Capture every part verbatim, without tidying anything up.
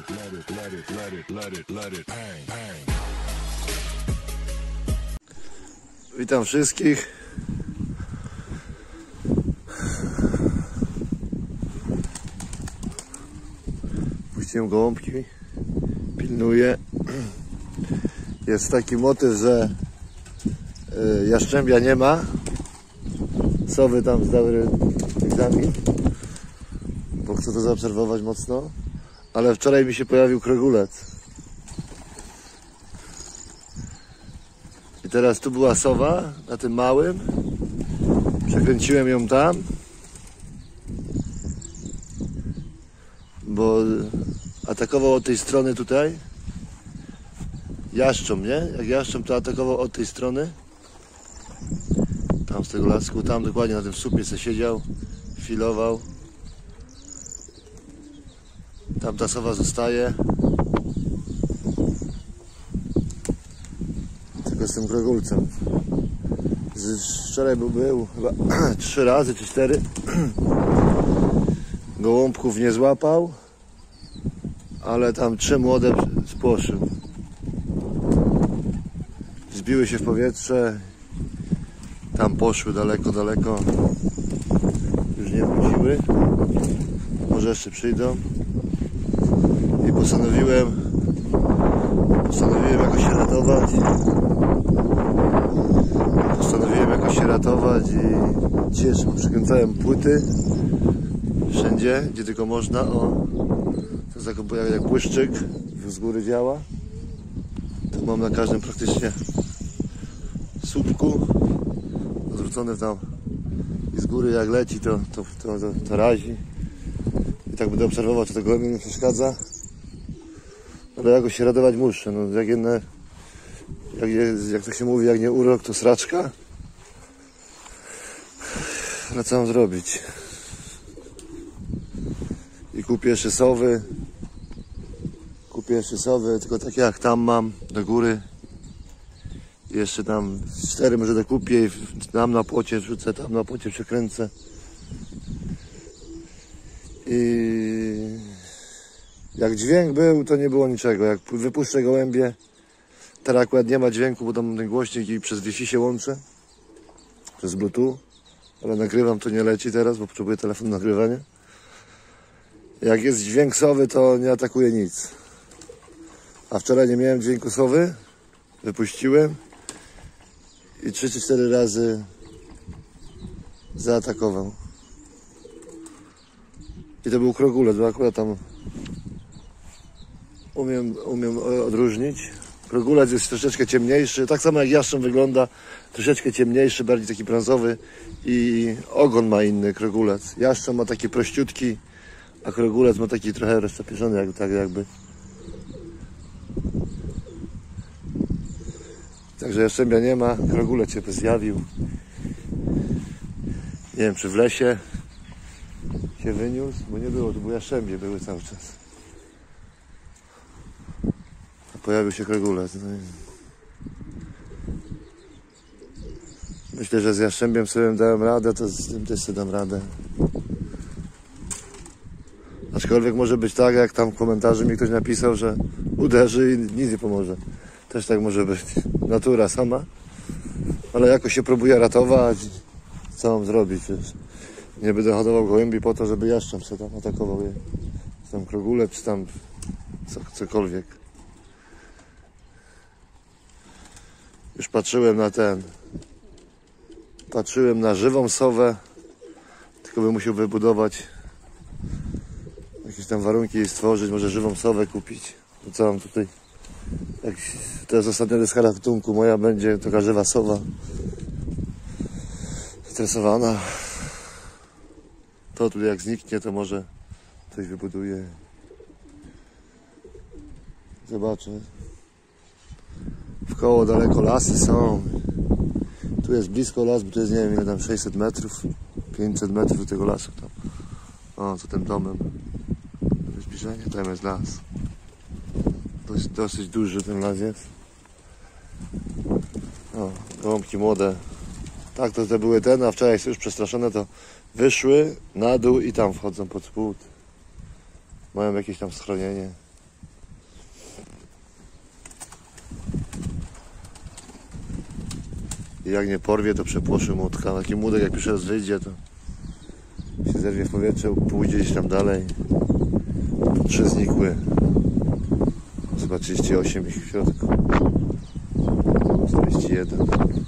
Witam wszystkich. Puściłem gołąbki, pilnuję. Jest taki motyw, że jaszczębia nie ma. Sowy tam zdały egzamin, bo chcę to zaobserwować mocno. Ale wczoraj mi się pojawił krogulec. I teraz tu była sowa, na tym małym. Przekręciłem ją tam, bo atakował od tej strony tutaj. Jaszcząb, nie? Jak jaszcząb to atakował od tej strony. Tam z tego lasku, tam dokładnie na tym słupie se siedział, filował. Tam ta sowa zostaje. Tylko z tym krogulcem. Wczoraj był, był chyba trzy razy czy cztery. Gołąbków nie złapał, ale tam trzy młode spłoszył. Zbiły się w powietrze. Tam poszły daleko, daleko. Już nie wróciły. Może jeszcze przyjdą. I postanowiłem Postanowiłem jakoś się ratować. Postanowiłem jakoś się ratować i cieszę, bo przykręcałem płyty wszędzie, gdzie tylko można. O, to jest jak, jak błyszczyk z góry działa. To mam na każdym praktycznie słupku odwrócony tam i z góry jak leci to, to, to, to, to razi. I tak będę obserwował, czy to gołębie nie przeszkadza. Ale jakoś się radować muszę. No, jak, jedne, jak, jest, jak to się mówi, jak nie urok, to sraczka. Ale co mam zrobić? I kupię jeszcze sowy. Kupię jeszcze sowy, tylko takie jak tam mam, do góry. I jeszcze tam cztery może dokupię i tam na płocie wrzucę, tam na płocie przekręcę. I jak dźwięk był, to nie było niczego. Jak wypuszczę gołębie, teraz akurat nie ma dźwięku, bo tam ten głośnik i przez Wi-Fi się łączę. Przez Bluetooth. Ale nagrywam, to nie leci teraz, bo potrzebuję telefonu do nagrywania. Jak jest dźwięk sowy, to nie atakuje nic. A wczoraj nie miałem dźwięku sowy. Wypuściłem. I trzy czy cztery razy zaatakował. I to był krogulec, bo akurat tam umiem, umiem odróżnić. Krogulec jest troszeczkę ciemniejszy, tak samo jak jaszcząb wygląda, troszeczkę ciemniejszy, bardziej taki brązowy i ogon ma inny krogulec. Jaszcząb ma taki prościutki, a krogulec ma taki trochę rozczapieszony, jak, tak jakby. Także jaszczębia nie ma, krogulec się zjawił. Nie wiem, czy w lesie się wyniósł, bo nie było, to były jaszczębie, były cały czas. A pojawił się krogulec. No i myślę, że z jaszczębiem sobie dałem radę, to z tym też sobie dam radę. Aczkolwiek może być tak, jak tam w komentarzu mi ktoś napisał, że uderzy i nic nie pomoże. Też tak może być. Natura sama. Ale jakoś się próbuję ratować. Co mam zrobić? Wiesz? Nie będę hodował gołębi po to, żeby jaszcząb się tam atakował je. Czy tam krogulec, czy tam co, cokolwiek. Już patrzyłem na ten. Patrzyłem na żywą sowę. Tylko bym musiał wybudować jakieś tam warunki jej stworzyć. Może żywą sowę kupić. To co mam tutaj? Jak to jest ostatnia deska ratunku. Moja będzie taka żywa sowa. Stresowana. To tu jak zniknie, to może coś wybuduje. Zobaczę. W koło daleko lasy są. Tu jest blisko las, bo tu jest nie wiem ile tam, sześćset metrów, pięćset metrów do tego lasu tam. O, co tym domem. Zbliżenie, tam jest las. Dosyć, dosyć duży ten las jest. O, gołąbki młode. Tak, to te były ten, a wczoraj są już przestraszone, to wyszły na dół i tam wchodzą pod spód. Mają jakieś tam schronienie. I jak nie porwie, to przepłoszy młotka. Taki młodek jak pierwszy raz wyjdzie, to się zerwie w powietrze, pójdzie gdzieś tam dalej. To trzy znikły. Chyba trzydzieści osiem ich w środku. czterdzieści jeden.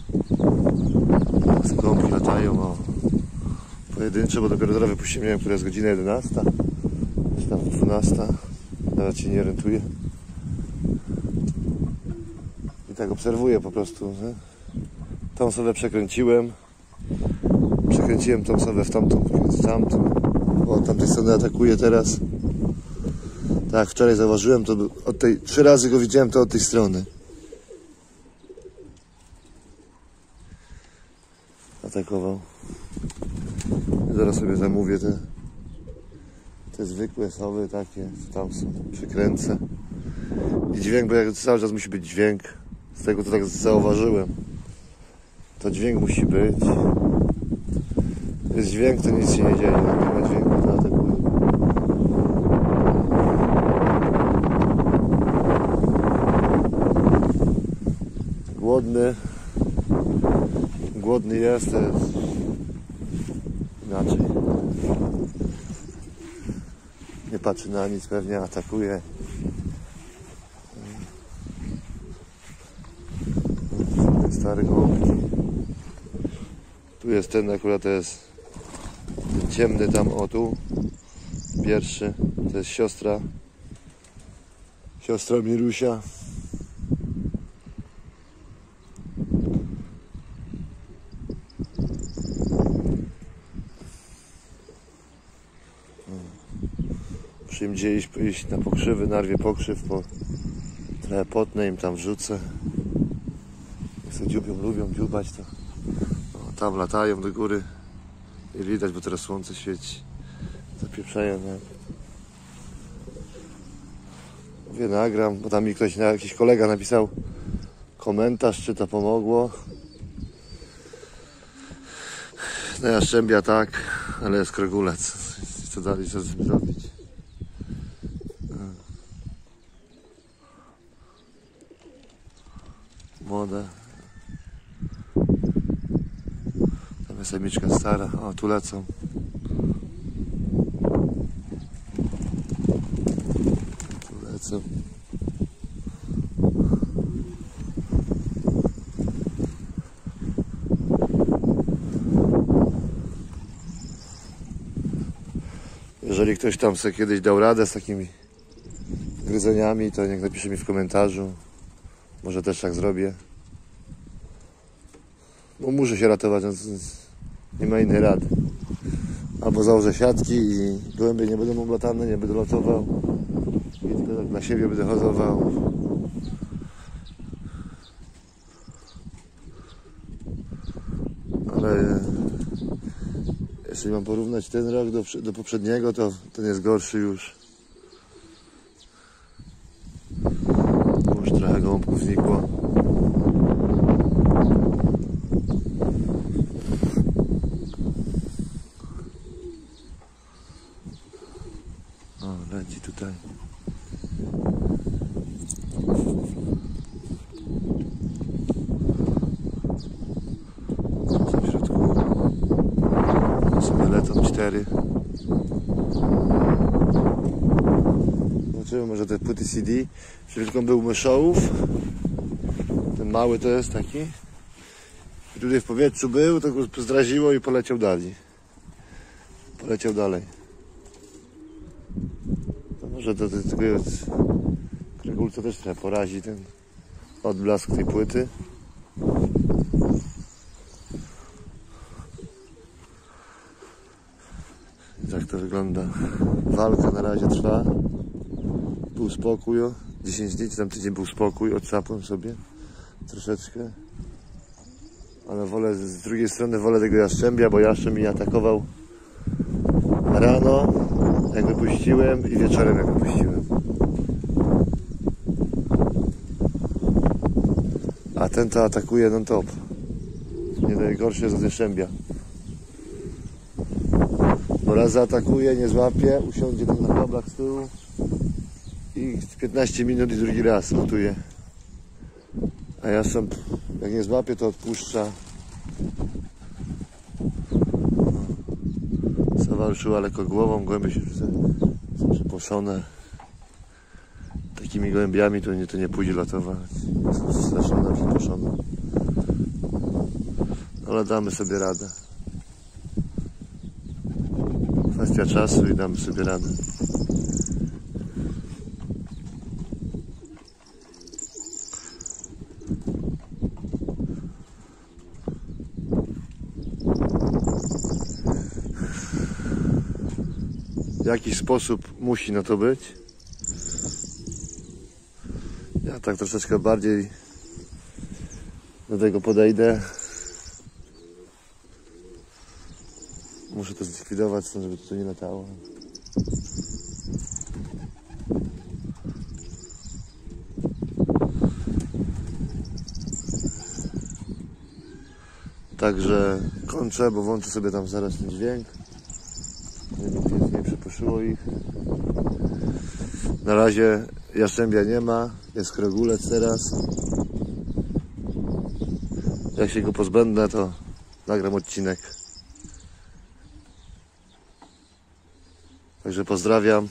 Skąpki latają, o. Pojedyncze, bo dopiero teraz wypuściłem, nie wiem, która jest godzina jedenasta. Czy tam dwunasta. Nawet się nie orientuję. I tak obserwuję po prostu, nie? Tą sobie przekręciłem. Przekręciłem tą sobie w tamtą, w tamtą. O, tamtej strony atakuje teraz. Tak, wczoraj zauważyłem to od tej, trzy razy go widziałem to od tej strony. Atakował. I zaraz sobie zamówię te, te zwykłe sowy takie, co tam są. Przykręcę. I dźwięk, bo jak cały czas musi być dźwięk. Z tego to tak zauważyłem. To dźwięk musi być. Jest dźwięk, to nic się nie dzieje. Nie ma dźwięku, to atakuje. Głodny. Głodny jest, to jest inaczej. Nie patrzy na nic, pewnie atakuje. Stary gołąbki. Tu jest ten, akurat to jest ciemny tam, o tu. Pierwszy, to jest siostra. Siostra Mirusia. Muszę im gdzie iść, iść na pokrzywy, narwie pokrzyw, po trochę potnę im tam wrzucę. Jak sobie dziubią, lubią dziubać, to o, tam latają do góry. Nie widać, bo teraz słońce świeci. Zapieprzają, nie? Mówię, nagram, bo tam mi ktoś, jakiś kolega napisał komentarz, czy to pomogło. No jaszczębia tak, ale jest krogulec. Co dalej, co zrobić? Młode. Tam jest samiczka stara. O, tu lecą. Tu lecą. Jeżeli ktoś tam sobie kiedyś dał radę z takimi gryzeniami, to niech napisze mi w komentarzu. Może też tak zrobię. Bo muszę się ratować, nie ma innej rady. Albo założę siatki i gołębie nie będą oblatane, nie będę lotował. I tylko tak na siebie będę hodował. Ale jeśli mam porównać ten rok do, do poprzedniego, to ten jest gorszy już. Już trochę gołąbków znikło. O, leci tutaj. W środku sobie lecą cztery. Zobaczymy, może te płyty C D. Przed chwilką był myszołów. Ten mały to jest taki. I tutaj w powietrzu był, to go zdraziło i poleciał dalej. Poleciał dalej. To może to, to tylko jest... Krygulca też trochę porazi ten odblask tej płyty. I tak to wygląda. Walka na razie trwa. Był spokój, dziesięć dni, czy tam tydzień był spokój, odsapłem sobie troszeczkę. Ale wolę, z drugiej strony wolę tego jaszczębia, bo jaszczęb mnie atakował rano, jak wypuściłem, i wieczorem, jak wypuściłem. A ten to atakuje non top. Nie najgorsze jest od jaszczębia. Bo raz zaatakuje, nie złapie, usiądzie tam na kablach z tyłu i piętnaście minut i drugi raz lotuje. A ja sam, jak nie złapie, to odpuszcza. Sowa ruszyła lekko głową, gołębie się widzę, są przypuszczone. Takimi gołębiami to nie, to nie pójdzie lotować. Są straszone, przypuszczone. Ale damy sobie radę. Kwestia czasu i damy sobie radę. W jakiś sposób musi na to być. Ja tak troszeczkę bardziej do tego podejdę. Muszę to zlikwidować, żeby to nie latało. Także kończę, bo włączę sobie tam zaraz ten dźwięk. Nic nie przypuszyło ich. Na razie jaszczębia nie ma, jest krogulec teraz. Jak się go pozbędę, to nagram odcinek. Także pozdrawiam.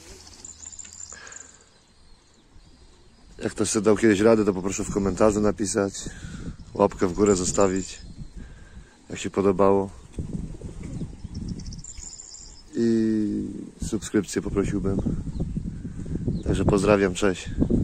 Jak ktoś sobie dał kiedyś radę, to poproszę w komentarzu napisać. Łapkę w górę zostawić, jak się podobało. I subskrypcję poprosiłbym. Także pozdrawiam, cześć.